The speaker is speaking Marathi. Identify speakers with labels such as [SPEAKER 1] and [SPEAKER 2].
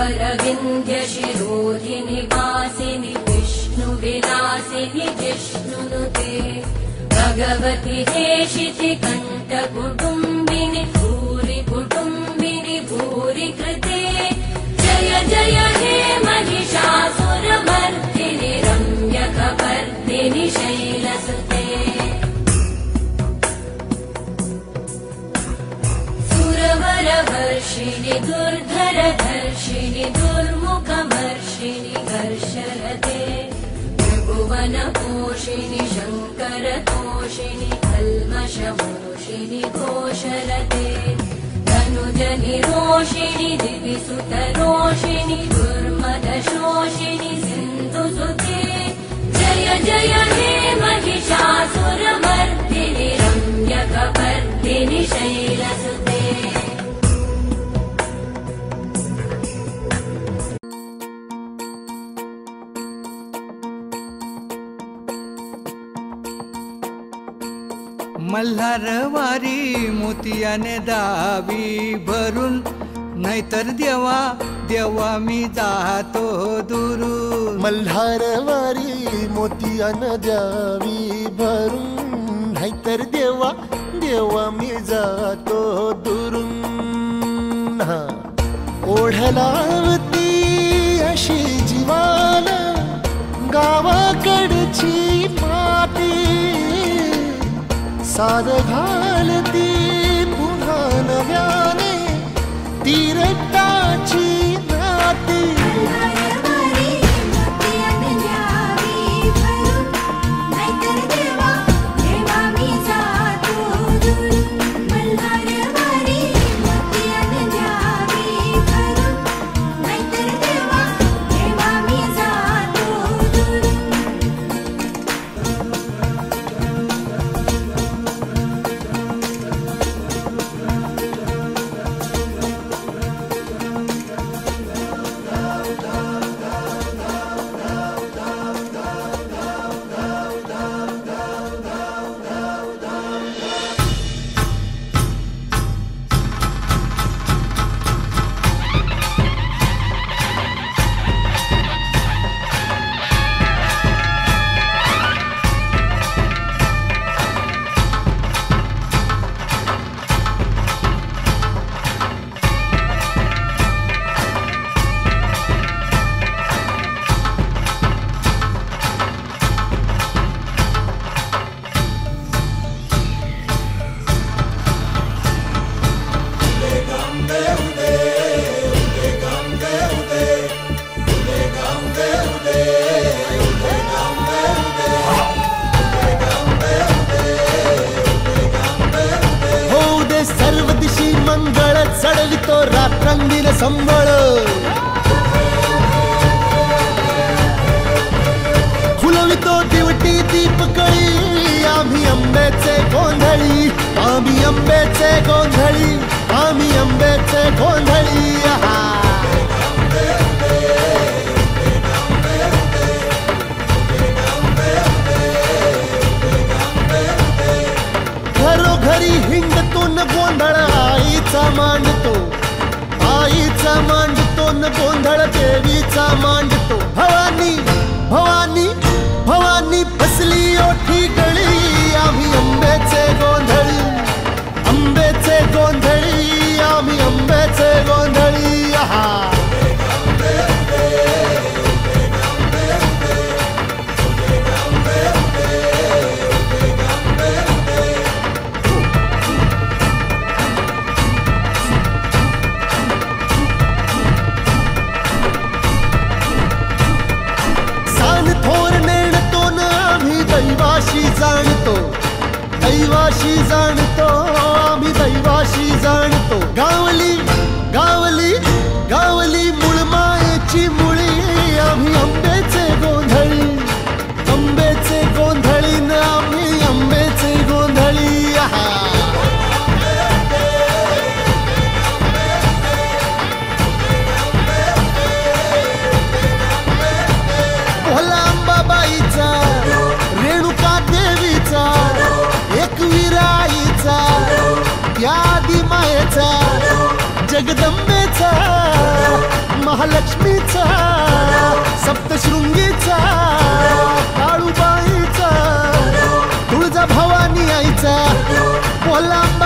[SPEAKER 1] अरविन्द्यशिरोधिनि वासिनि विष्णुविलासिनि जिष्णुनुते भगवति हेशिति कण्ठकुटुम्बिनि भूरि कुटुम्बिनि भूरि कृते जय जय हे महिषासुरमर्दिनि रम्यकपर्दिनि शैलसुते सुरवरवर्षिणि दुर्धरधर्षिणि दुर्मुखमर्षिणि घर्षरते त्रिभुवनपोषिणि शङ्करतोषिणि कल्मषमोषिणि घोषरते धनुजनिरोषिणि दिविसुतरोषिणि दुर्मदशोषिणि सिन्धुसुते जय जय हे महिषासुरमर्दिनि रम्यकपर्दिनि शैलसुते
[SPEAKER 2] मल्हारवारी मोतियाने दावी भरून नाहीतर देवा देवा मी जातो दुरून
[SPEAKER 3] मल्हारवारी मोतियाने द्यावी भरून नाहीतर देवा देवा मी जातो दुरून ओढलावती अशी जीवान गावाकडची माती साद घालती पुन्हा नव्याने तीरटाची नाती चढवितो रात्रंदिन संबळ फुलवितो दिवटी दीपकळी आम्ही आंब्याचे गोंधळी आम्ही आंब्याचे गोंधळी आम्ही आंब्याचे गोंधळी घरोघरी हिंडतो न गोंधळ आईचा मांडतो न गोंधळ देवीचा मांडतो भवानी भवानी भवानी बसली ओठी गळी आम्ही आंब्याचे गोंधळी आम्ही आंब्याचे गोंधळी दैवाशी जाणतो आम्ही दैवाशी जाणतो गावली गावली गावली मुळमायेची मुळी आम्ही आंब्याचे गोंधळी न आम्ही आंब्याचे गोंधळी भोला अंबाबाईचा रेणुका देवीचा एकविराईचा या आदिमायेचा जगदंबेचा महालक्ष्मीचा सप्तशृंगीचा काळूबाईचा तुळजा भवानी आईचा कोल्हापूर